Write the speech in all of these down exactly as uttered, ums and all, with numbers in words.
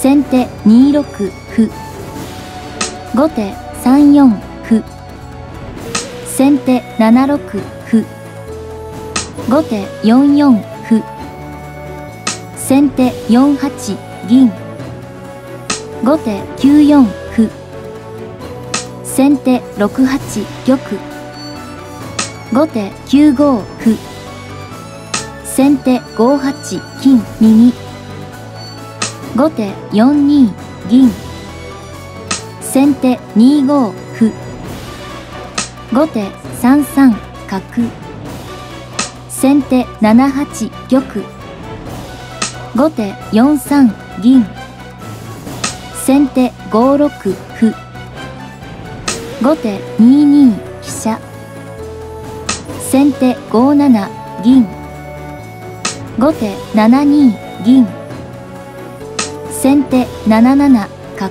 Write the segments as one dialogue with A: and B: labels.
A: 先手にろく歩。後手さんよん歩。先手ななろく歩。後手よんよん歩。先手よんはち銀。後手きゅうよん歩。先手ろくはち玉。後手きゅうご歩。先手ごはち金右。後手よんに銀。先手にご歩。後手さんさん角。先手ななはち玉。後手よんさん銀。先手ごろく歩。後手にに飛車。先手ごなな銀。後手ななに銀。先手なななな角。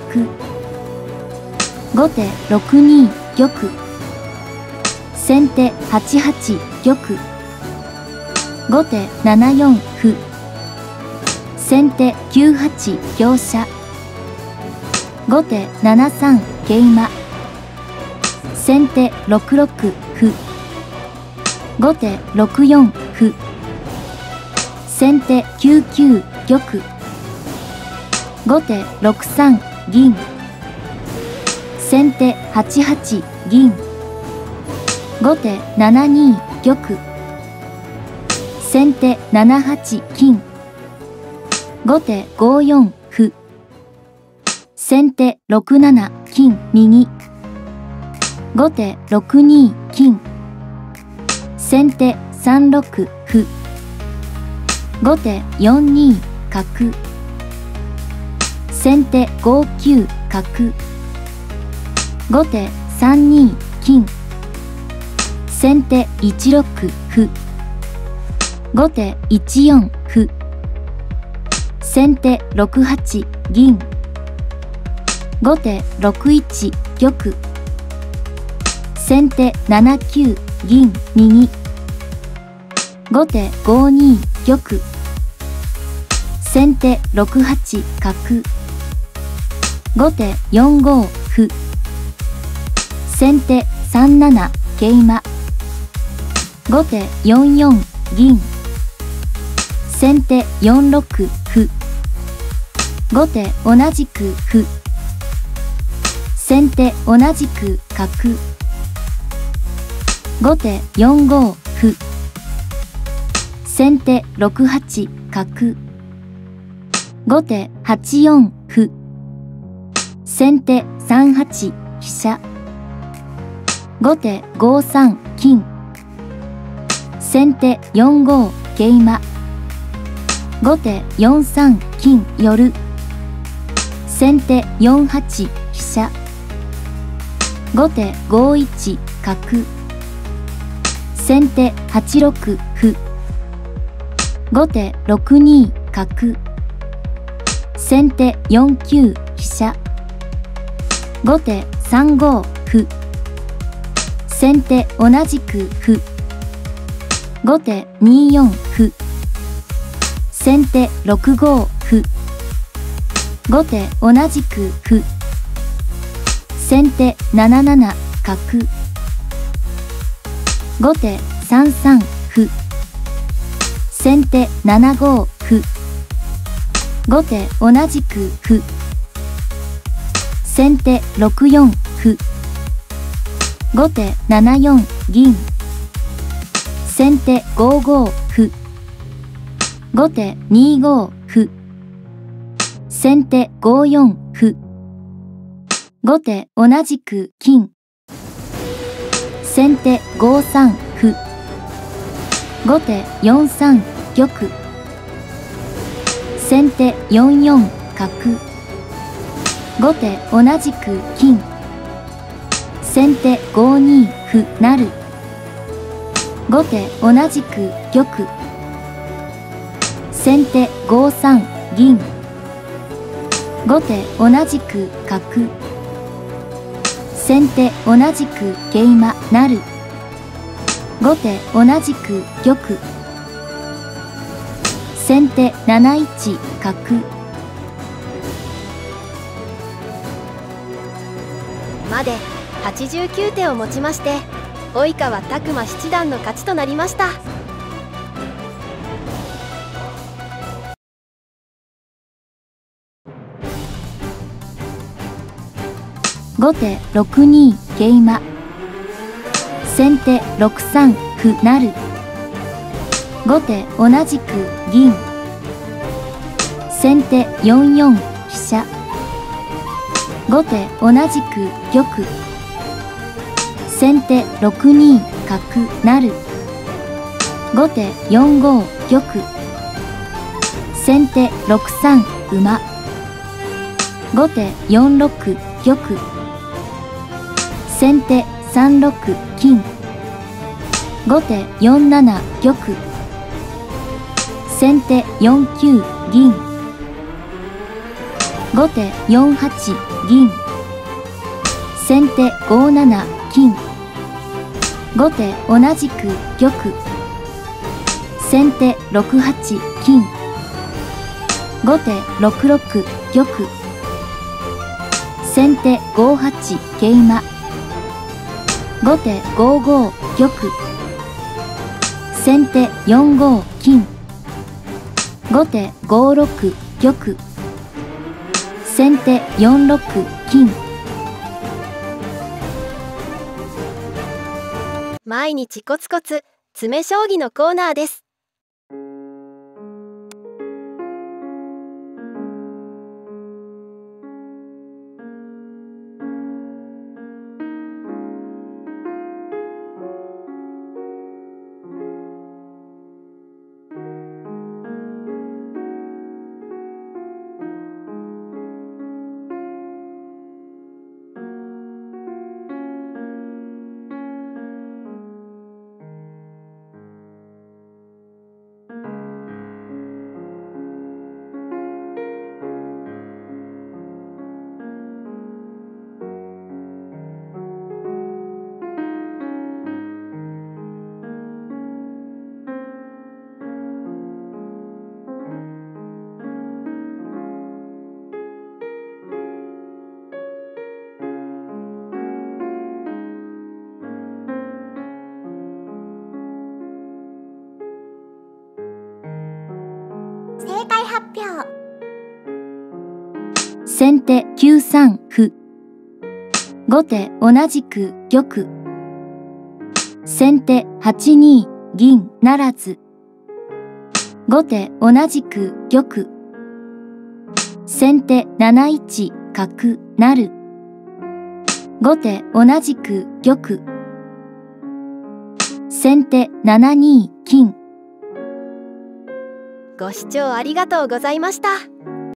A: 後手ろくに玉。先手はちはち玉。後手ななよん歩。先手きゅうはち香車。後手ななさん桂馬。先手ろくろく歩。後手ろくよん歩。先手きゅうきゅう玉。後手ろくさん銀。先手はちはち銀。後手ななに玉。先手ななはち金。後手ごよん歩。先手ろくなな金右。後手ろくに金。先手さんろく歩。後手よんに角。先手ごきゅう角。後手さんに金。先手いちろく歩。後手いちよん歩。先手ろくはち銀。後手ろくいち玉。先手ななきゅう銀右。後手ごに玉。先手ろくはち角。後手よんご歩。先手さんなな桂馬。後手よんよん銀。先手よんろく歩。後手同じく歩。先手同じく角。後手よんご歩。先手ろくはち角。後手はちよん歩。先手さんはち飛車。後手ごさん金。先手よんご桂馬。後手よんさん金寄。先手よんはち飛車。後手ごいち角。先手はちろく歩。後手ろくに角。先手よんきゅう飛車。後手さんご歩。先手同じく歩。後手によん歩。先手ろくご歩。後手同じく歩。先手なななな角。後手さんさん歩。先手ななご歩。後手同じく歩。先手ろくよん歩。後手ななよん銀。先手ごご歩。後手にご歩。先手ごよん歩。後手同じく金。先手ごさん歩。後手よんさん玉。先手よんよん角。後手同じく金。先手ごに歩成。後手同じく玉。先手ごさん銀。後手同じく角。先手同じく桂馬成。後手同じく玉。先手なないち角。
B: まではちじゅうきゅうてをもちまして、及川拓馬七段の勝ちとなりました。
A: 後手ろくに桂馬。先手ろくさん歩成。後手同じく銀。先手よんよん飛車。後手同じく玉。先手ろくに角成。後手よんご玉。先手ろくさん馬。後手よんろく玉。先手さんろく金。後手よんなな玉。先手よんきゅう銀。後手よんはち銀。先手ごなな金。後手同じく玉。先手ろくはち金。後手ろくろく玉。先手ごはち桂馬。後手ごご玉。先手よんご金。後手ごろく玉。先手よんろく金。
B: 毎日コツコツ詰将棋のコーナーです。
C: 正解発表。
A: 先手きゅうさん歩。後手同じく玉。先手はちに銀ならず。後手同じく玉。先手なないち角成。後手同じく玉。先手ななに金。
B: ご視聴ありがとうございました。